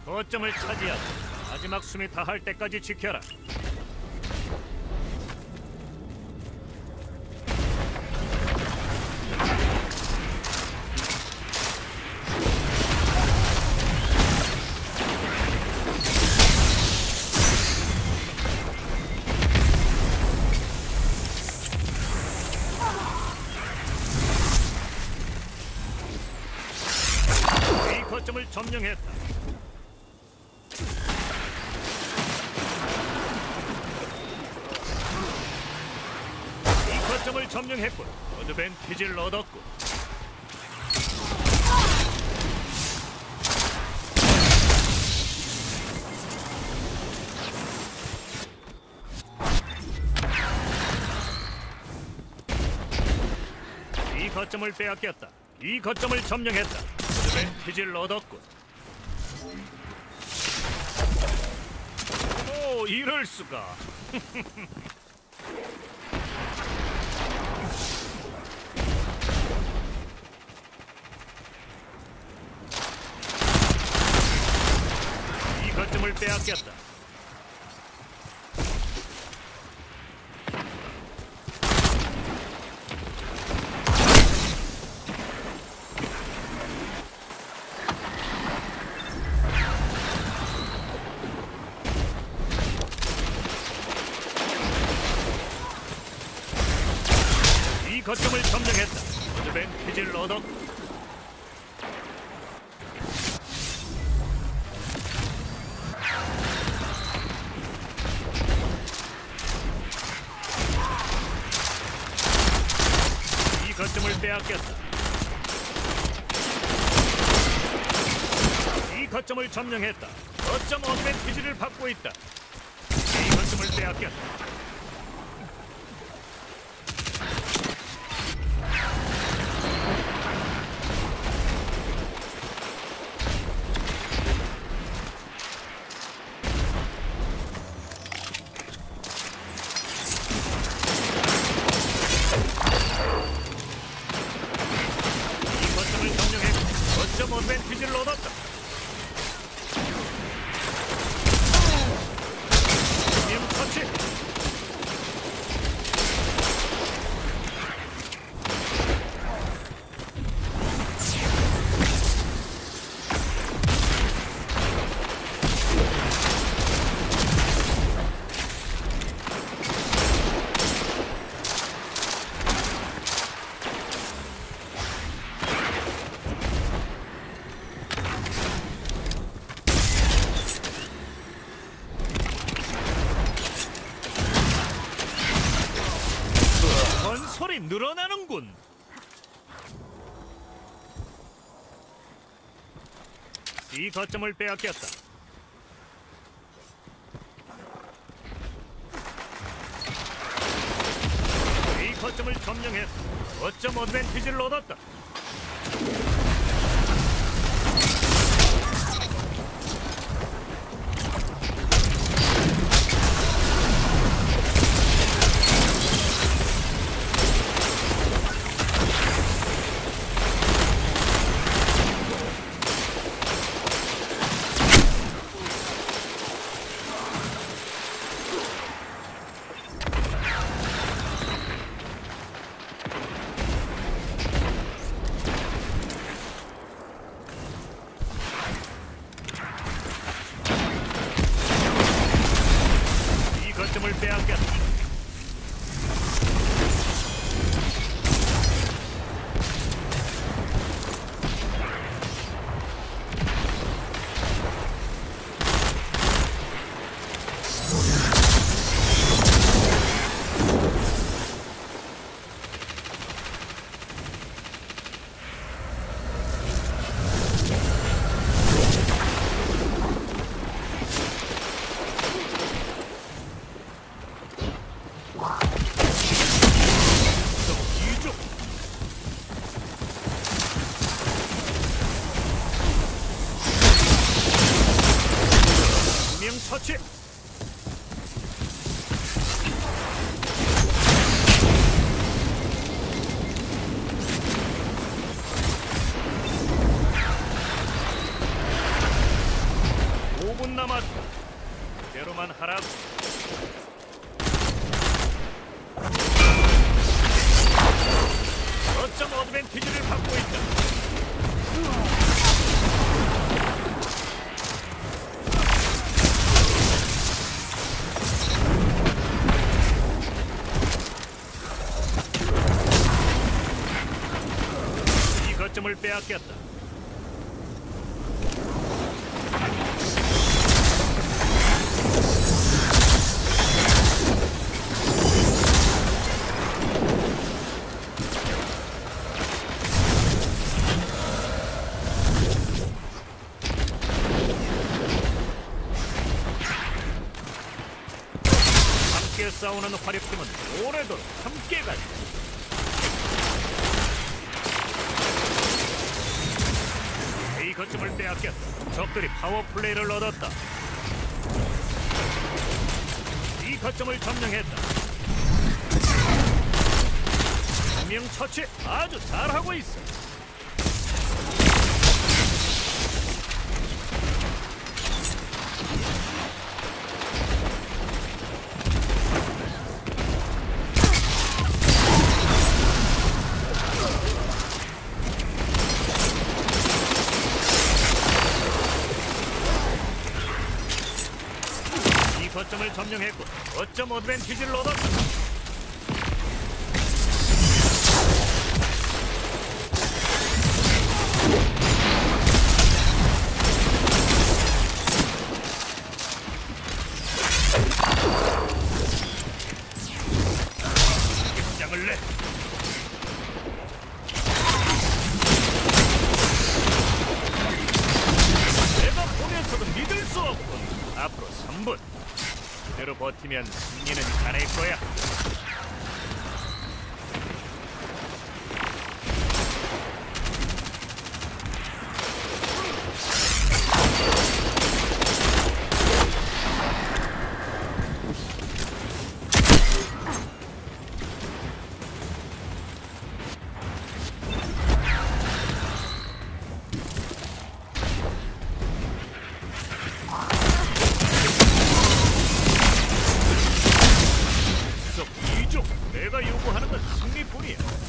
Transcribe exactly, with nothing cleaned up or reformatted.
거점을 차지하고 마지막 숨이 다할 때까지 지켜라. 이 거점을 점령했다. 거점을 점령했군. 어드밴티지를 얻었군. 이 거점을 빼앗겼다. 이 거점을 점령했다. 어드밴티지를 얻었군. 오, 이럴 수가. 거점을 빼앗겼다. 이 거점을 점령했다. 어드밴티지를 얻었고. 거점을 빼앗겼다. 이 거점을 점령했다. 거점 어드밴티지를 받고 있다. 이 거점을 빼앗겼다. 거점 어드밴티지를 얻었다. 프리미엄 터치. 건설이 늘어나는군. 이 거점을 빼앗겼다. 이 거점을 점령했다. 거점 어드밴티지를 얻었다. 거점을 빼앗겼다. 거점을 빼앗겼다. 함께 싸우는 화력팀은 오래도록 함께 가자. A 거점을 빼앗겼다. 적들이 파워 플레이를 얻었다. 이 거점을 점령했다. 명 처치 아주 잘하고 있어. 거점을 점령했고 거점 어드밴티지를 얻었다. 입장을 내. 내가 보면서도 믿을 수 없군. 앞으로 삼 분. 그대로 버티면 승리는 가낼 거야. 내가 요구하는 건 승리뿐이야.